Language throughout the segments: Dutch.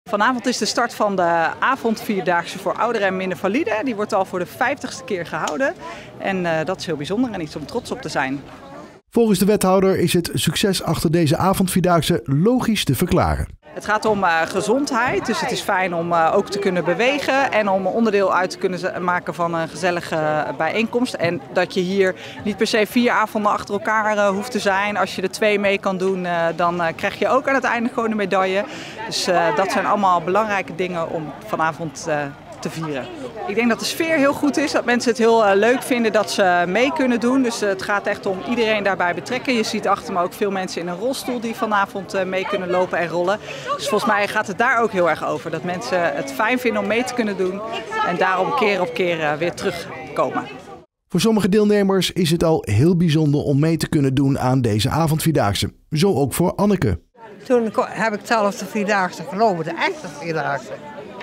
Vanavond is de start van de avondvierdaagse voor ouderen en minder valide. Die wordt al voor de 50ste keer gehouden. En dat is heel bijzonder en iets om trots op te zijn. Volgens de wethouder is het succes achter deze avondvierdaagse logisch te verklaren. Het gaat om gezondheid, dus het is fijn om ook te kunnen bewegen en om onderdeel uit te kunnen maken van een gezellige bijeenkomst. En dat je hier niet per se 4 avonden achter elkaar hoeft te zijn. Als je er 2 mee kan doen, dan krijg je ook aan het einde gewoon een medaille. Dus dat zijn allemaal belangrijke dingen om vanavond te vieren. Ik denk dat de sfeer heel goed is, dat mensen het heel leuk vinden dat ze mee kunnen doen. Dus het gaat echt om iedereen daarbij betrekken. Je ziet achter me ook veel mensen in een rolstoel die vanavond mee kunnen lopen en rollen. Dus volgens mij gaat het daar ook heel erg over. Dat mensen het fijn vinden om mee te kunnen doen en daarom keer op keer weer terugkomen. Voor sommige deelnemers is het al heel bijzonder om mee te kunnen doen aan deze avondvierdaagse. Zo ook voor Anneke. Toen heb ik zelf de vierdaagse gelopen, de echte vierdaagse.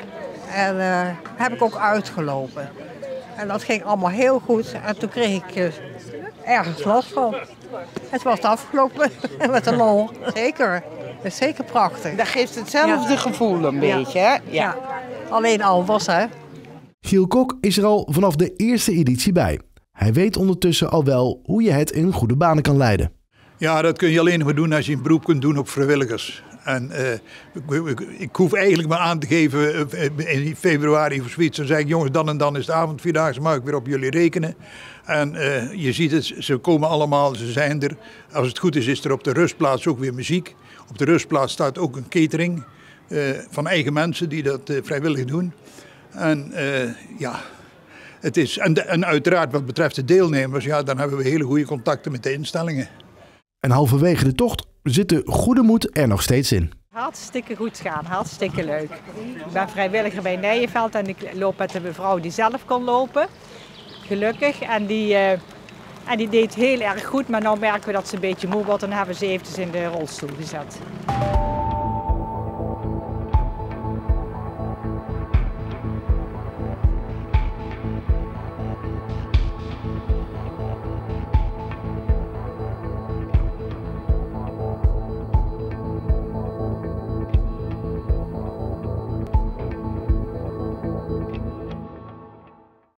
En heb ik ook uitgelopen. En dat ging allemaal heel goed. En toen kreeg ik ergens last van. Het was afgelopen met een lol. Zeker. Dat is zeker prachtig. Dat geeft hetzelfde gevoel een beetje, hè? Ja. Alleen anders, hè. Giel Kok is er al vanaf de eerste editie bij. Hij weet ondertussen al wel hoe je het in goede banen kan leiden. Ja, dat kun je alleen maar doen als je een beroep kunt doen op vrijwilligers. En ik hoef eigenlijk maar aan te geven in februari of zoiets. Dan zeg ik, jongens, dan en dan is de avondvierdaagse, mag ik weer op jullie rekenen. En je ziet het, ze komen allemaal, ze zijn er. Als het goed is er op de rustplaats ook weer muziek. Op de rustplaats staat ook een catering van eigen mensen die dat vrijwillig doen. En ja, het is, en uiteraard wat betreft de deelnemers, ja, dan hebben we hele goede contacten met de instellingen. En halverwege de tocht zit de goede moed er nog steeds in. Hartstikke goed gaan, hartstikke leuk. Ik ben vrijwilliger bij Nijenveld en ik loop met een mevrouw die zelf kon lopen. Gelukkig. En die deed heel erg goed, maar nu merken we dat ze een beetje moe wordt en hebben ze eventjes in de rolstoel gezet.